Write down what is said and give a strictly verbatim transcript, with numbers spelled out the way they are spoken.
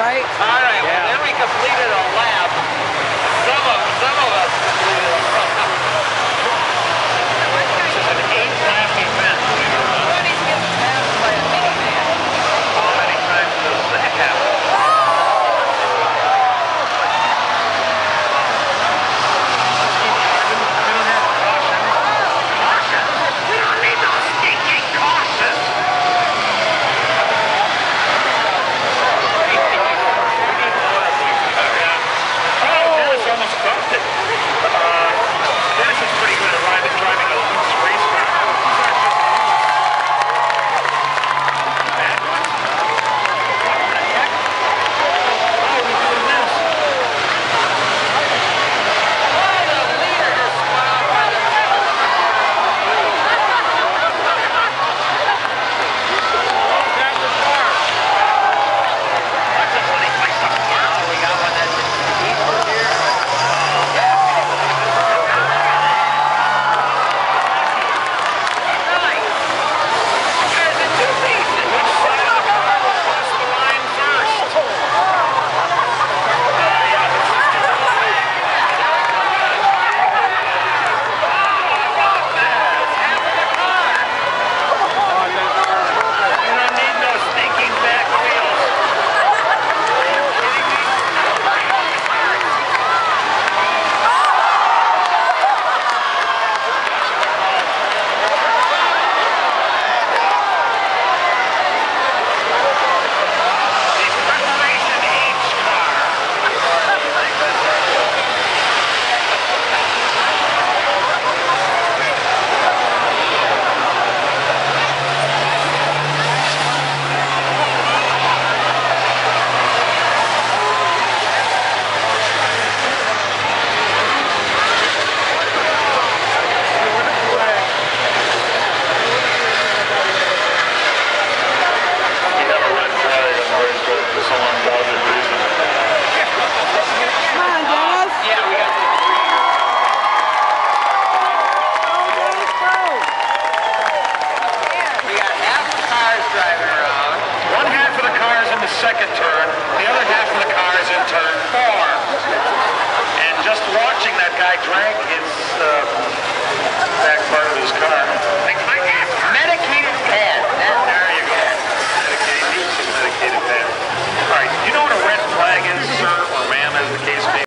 right? All right, yeah. Well, then we completed a lap. Some of, some of us completed a lap. This is an eight-lap event. Nobody's getting passed by a minivan. How many times does that happen? Second turn, the other half of the car is in turn four. And just watching that guy drag his uh,